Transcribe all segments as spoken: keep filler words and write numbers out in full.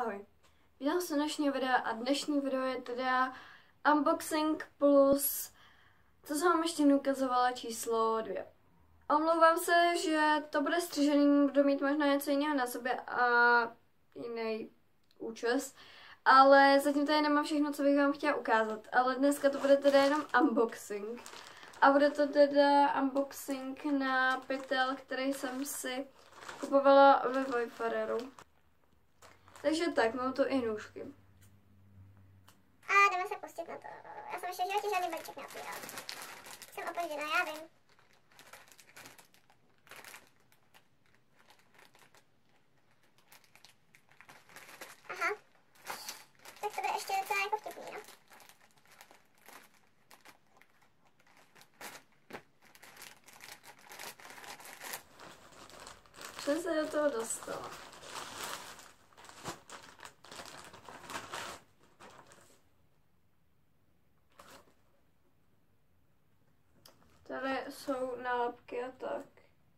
Ahoj. Vítám se dnešního videa a dnešní video je teda unboxing plus, co jsem vám ještě neukazovala, číslo dvě. Omlouvám se, že to bude střižený, budu mít možná něco jiného na sobě a jiný účes, ale zatím tady nemám všechno, co bych vám chtěla ukázat, ale dneska to bude teda jenom unboxing. A bude to teda unboxing na pytel, který jsem si kupovala ve Wayfareru. Takže tak, mám tu i nůžky. A jdeme se pustit na to. Já jsem ještě v životě žádný balíček neotvíral. Jsem opožděná, já vím. Aha. Tak to bude ještě docela jako vtipný, no. Co se do toho dostala? Tady jsou nálepky a tak.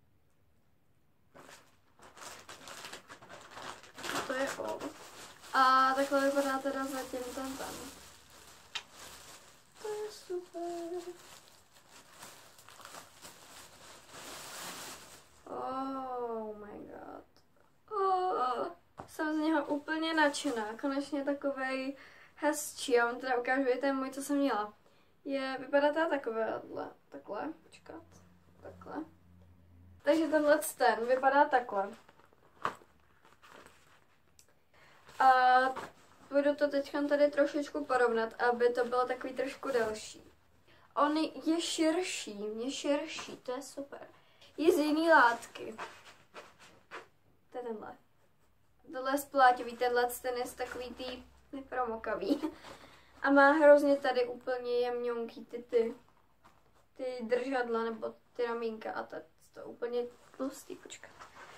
To je all. A takhle vypadá teda zatím ten ten. To je super. Oh my god. Oh, jsem z něho úplně nadšená. Konečně takovej hezčí. Já vám teda ukážu i ten můj, co jsem měla. Je, vypadá to takovéhle, takhle, počkat, takhle. Takže tenhle ten vypadá takhle. A budu to teď tady trošičku porovnat, aby to bylo takový trošku delší. On je širší, je širší, to je super. Je z jiný látky. To je tenhle. Tohle je spláťový, tenhle ten je z takový tý nepromokavý. A má hrozně tady úplně jemňonký ty, ty, ty držadla nebo ty ramínka a tak to úplně tlustý, počkat.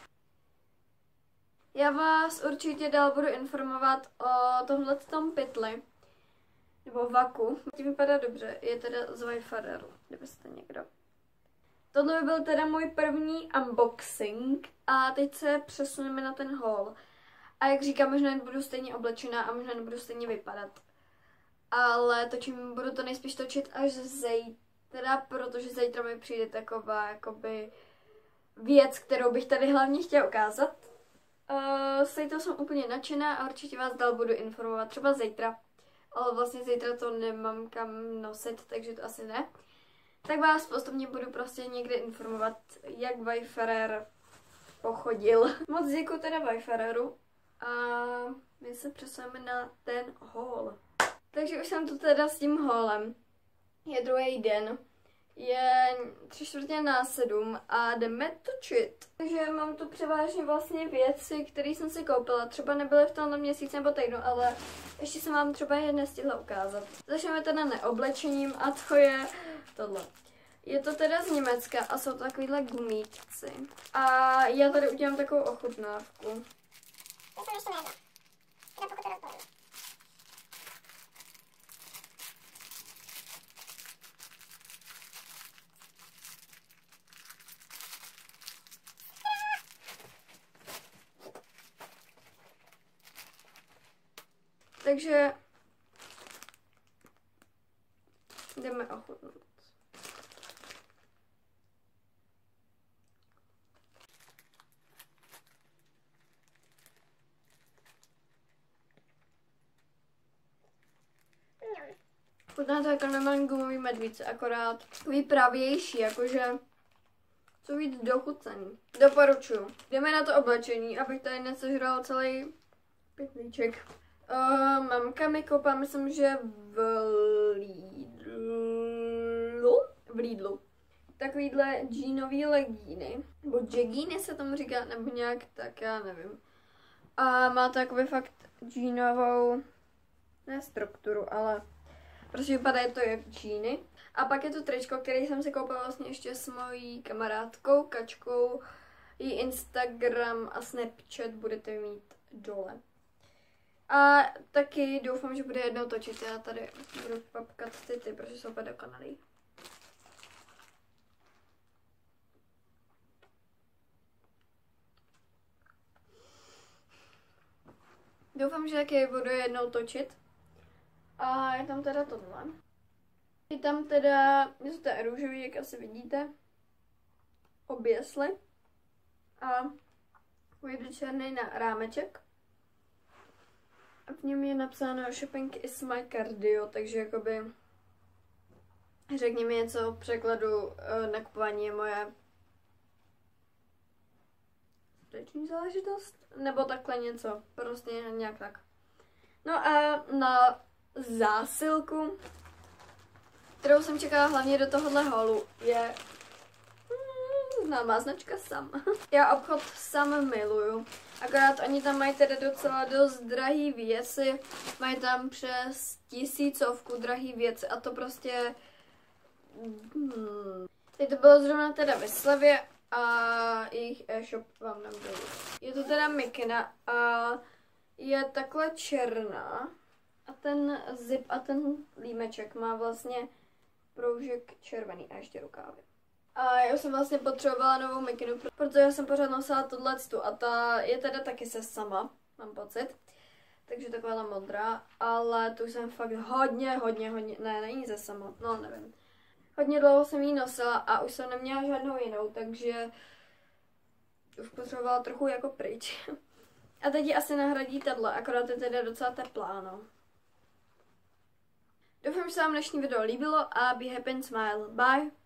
Já vás určitě dál budu informovat o tomhletom pytli, nebo vaku. Tím vypadá dobře, je teda z Wayfareru, kdybyste někdo. Tohle by byl teda můj první unboxing a teď se přesuneme na ten haul. A jak říkám, možná nebudu stejně oblečená a možná nebudu stejně vypadat. Ale točím, budu to nejspíš točit až zítra, protože zítra mi přijde taková jakoby věc, kterou bych tady hlavně chtěla ukázat. Uh, s toho jsem úplně nadšená a určitě vás dál budu informovat, třeba zítra. Ale vlastně zítra to nemám kam nosit, takže to asi ne. Tak vás postupně budu prostě někde informovat, jak Wayfarer pochodil. Moc děkuji teda Wayfareru a my se přesuneme na ten haul. Takže už jsem tu teda s tím haulem. Je druhý den. Je tři čtvrtě na sedm a jdeme točit. Takže mám tu převážně vlastně věci, které jsem si koupila. Třeba nebyly v tomhle měsíci nebo týdnu, ale ještě jsem vám třeba je nestihla ukázat. Začneme teda neoblečením a to je tohle. Je to teda z Německa a jsou to takovýhle gumíčci. A já tady udělám takovou ochutnávku. Já jsem ještě nejedla. Teda pokud to rozbalím. Takže jdeme ochutnat. Chutná to jako normální gumový medvíce, akorát takový pravější, jakože co víc dochucený. Doporučuju. Jdeme na to oblečení, abych tady nesežral celý pytlíček. Uh, mamka mi koupila, myslím, že v Lidlu, v Lidlu. Takovýhle džínový legíny, nebo jeggíny se tomu říká, nebo nějak tak, já nevím. A má to jakoby fakt džínovou, ne strukturu, ale prostě vypadá to jak džíny. A pak je to tričko, který jsem si koupila vlastně ještě s mojí kamarádkou, Kačkou. Její Instagram a Snapchat budete mít dole. A taky doufám, že bude jednou točit. Já tady budu papkat ty ty, protože jsou úplně dokonalý. Doufám, že taky budu jednou točit. A je tam teda tohle. Je tam teda, je to růžový, jak asi vidíte. Oběsly. A vyjde černý na rámeček. A v něm je napsáno shopping is my cardio, takže jakoby řekni mi něco v překladu, nakupování je moje srdeční záležitost, nebo takhle něco, prostě nějak tak. No a na zásilku, kterou jsem čekala hlavně do tohohle holu, je známá značka Sam. Já obchod Sam miluju. Akorát oni tam mají teda docela dost drahý věci. Mají tam přes tisícovku drahý věci a to prostě... Hmm. Teď to bylo zrovna teda ve slevě a jejich e-shop vám dám dolů. Je to teda mikina a je takhle černá. A ten zip a ten límeček má vlastně proužek červený a ještě rukávy. A já jsem vlastně potřebovala novou mikinu, protože já jsem pořád nosila tohletu a ta je teda taky se Sama, mám pocit. Takže taková modrá, ale tu jsem fakt hodně, hodně, hodně, ne, není ze Sama, no nevím. Hodně dlouho jsem ji nosila a už jsem neměla žádnou jinou, takže už potřebovala trochu jako pryč. A teď ji asi nahradí tahle, akorát je teda docela teplá, no. Doufám, že se vám dnešní video líbilo a be happy and smile. Bye!